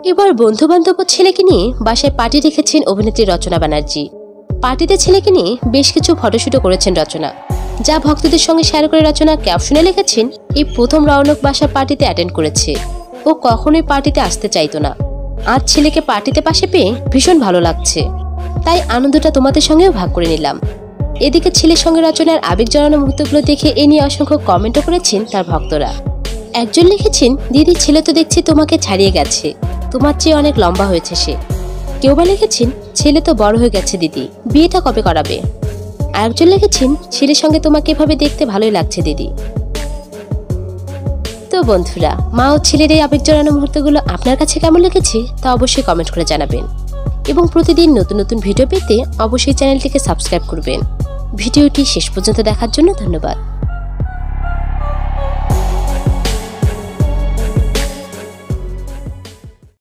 এবার বন্ধু বান্ধব ছেলেকে নিয়ে বাসায় পার্টি রেখেছেন অভিনেত্রী রচনা ব্যানার্জি। পার্টিতে ছেলেকে নিয়ে বেশ কিছু ফটোশুটও করেছেন রচনা, যা ভক্তদের সঙ্গে শেয়ার করে রচনা ক্যাপশনে লিখেছেন, এই প্রথম রৌনক বাসার পার্টিতে অ্যাটেন্ড করেছে। ও কখনোই পার্টিতে আসতে চাইতো না, আজ ছেলেকে পার্টিতে পাশে পেয়ে ভীষণ ভালো লাগছে, তাই আনন্দটা তোমাদের সঙ্গেও ভাগ করে নিলাম। এদিকে ছেলের সঙ্গে রচনার আবেগ জড়ানো মুহূর্তগুলো দেখে এ নিয়ে অসংখ্য কমেন্টও করেছেন তার ভক্তরা। একজন লিখেছেন, দিদি ছেলে তো দেখছি তোমাকে ছাড়িয়ে গেছে, তোমার চেয়ে অনেক লম্বা হয়েছে সে। কেউ বা লিখেছেন, ছেলে তো বড় হয়ে গেছে দিদি, বিয়েটা কবে করাবে। আরেকজন লিখেছেন, ছেলের সঙ্গে তোমাকে এভাবে দেখতে ভালোই লাগছে দিদি। তো বন্ধুরা, মা ও ছেলের এই আবেগ জড়ানো মুহূর্তগুলো আপনার কাছে কেমন লেগেছে তা অবশ্যই কমেন্ট করে জানাবেন, এবং প্রতিদিন নতুন নতুন ভিডিও পেতে অবশ্যই চ্যানেলটিকে সাবস্ক্রাইব করবেন। ভিডিওটি শেষ পর্যন্ত দেখার জন্য ধন্যবাদ।